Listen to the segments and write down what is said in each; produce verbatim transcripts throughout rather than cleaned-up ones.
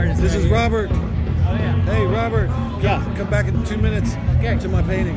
artist. This right is here. Robert. Oh yeah. Hey, Robert. Yeah. Come back in two minutes Okay. to my paintings.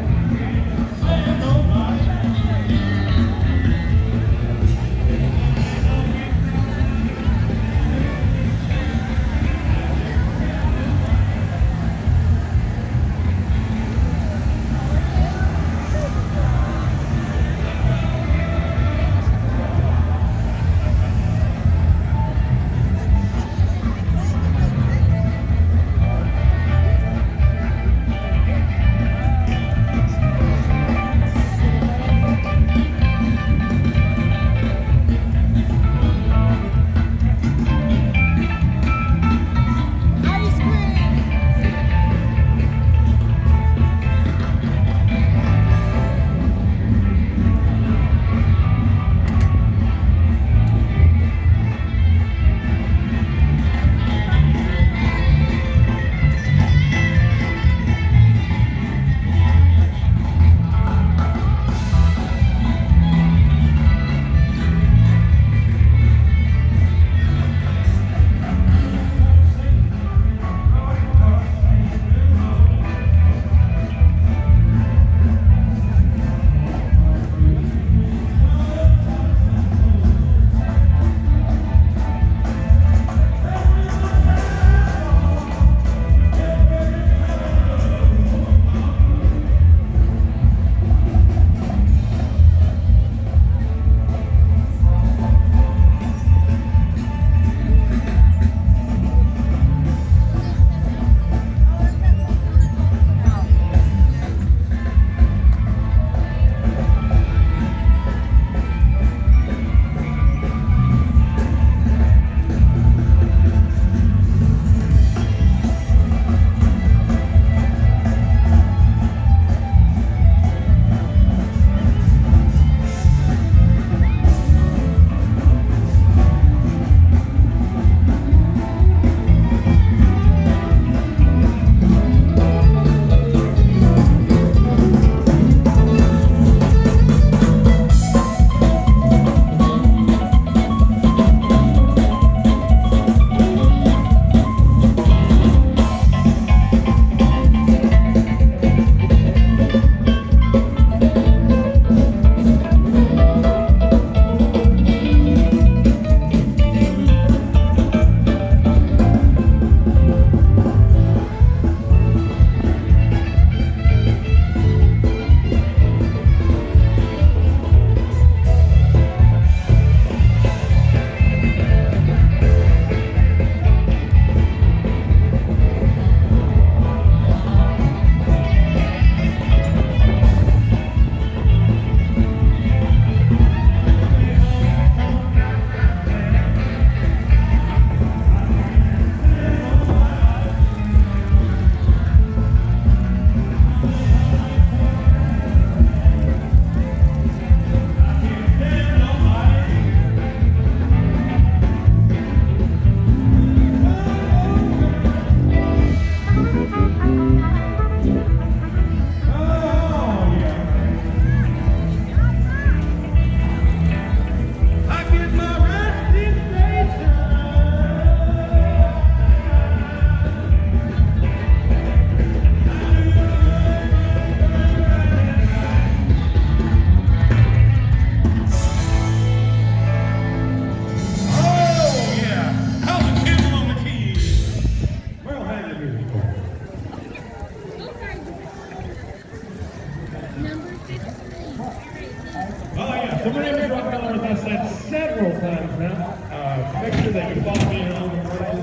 So my name is Rockin, as I said several times now. Uh, make sure that you follow me on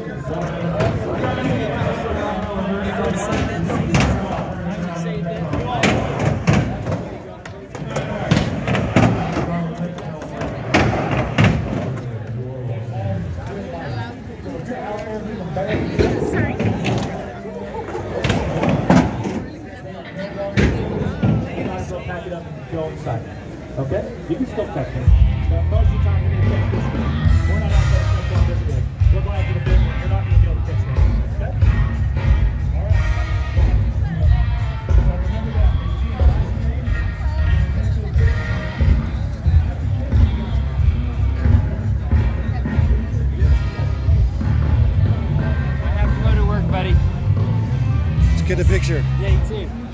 okay? You can still catch it. But most of the time you're going to catch this big. We're not out there to catch this big. We're going after the big one. You're not going to be able to catch that. Okay? All right. So remember that. Get a picture. Yeah, you too.